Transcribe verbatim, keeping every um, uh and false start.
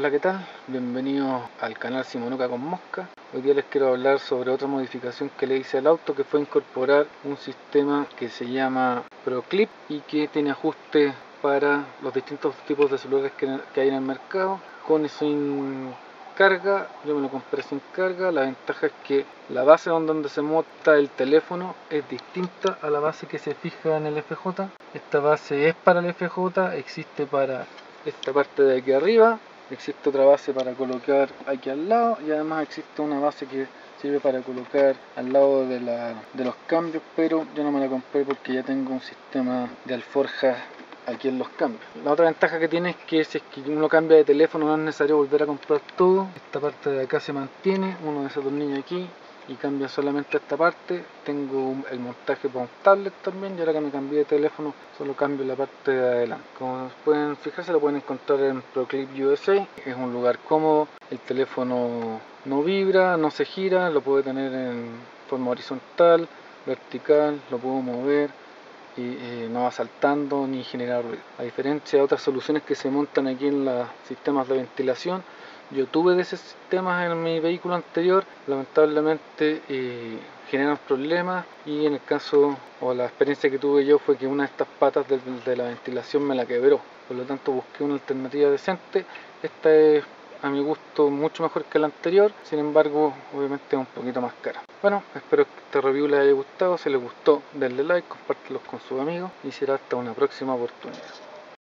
Hola, ¿qué tal? Bienvenidos al canal Simonuca con Mosca. Hoy día les quiero hablar sobre otra modificación que le hice al auto, que fue incorporar un sistema que se llama ProClip y que tiene ajustes para los distintos tipos de celulares que, que hay en el mercado, con y sin carga. Yo me lo compré sin carga. La ventaja es que la base donde se monta el teléfono es distinta a la base que se fija en el F J. Esta base es para el F J, existe para esta parte de aquí arriba, existe otra base para colocar aquí al lado y además existe una base que sirve para colocar al lado de, la, de los cambios, pero yo no me la compré porque ya tengo un sistema de alforjas aquí en los cambios. La otra ventaja que tiene es que si es que uno cambia de teléfono no es necesario volver a comprar todo. Esta parte de acá se mantiene, uno desatornilla aquí y cambia solamente esta parte. Tengo el montaje para un tablet también, y ahora que me cambié de teléfono solo cambio la parte de adelante. Como pueden fijarse, lo pueden encontrar en ProClip U S A. Es un lugar cómodo, el teléfono no vibra, no se gira, lo puedo tener en forma horizontal, vertical, lo puedo mover y eh, no va saltando ni generar ruido. A diferencia de otras soluciones que se montan aquí en los sistemas de ventilación, yo tuve de esos sistemas en mi vehículo anterior, lamentablemente eh, generan problemas, y en el caso o la experiencia que tuve yo fue que una de estas patas de, de la ventilación me la quebró. Por lo tanto busqué una alternativa decente. Esta es a mi gusto mucho mejor que la anterior, sin embargo obviamente es un poquito más cara. Bueno, espero que este review les haya gustado. Si les gustó, denle like, compártelo con sus amigos y será hasta una próxima oportunidad.